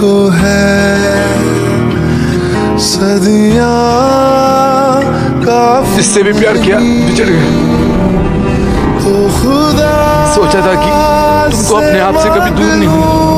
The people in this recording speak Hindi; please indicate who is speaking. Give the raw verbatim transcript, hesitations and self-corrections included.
Speaker 1: को है सदियां काफी।
Speaker 2: इससे भी प्यार किया, बिछड़ गए।
Speaker 1: तो खुदा
Speaker 2: सोचा था कि तुमको अपने आप से कभी दूर नहीं होना।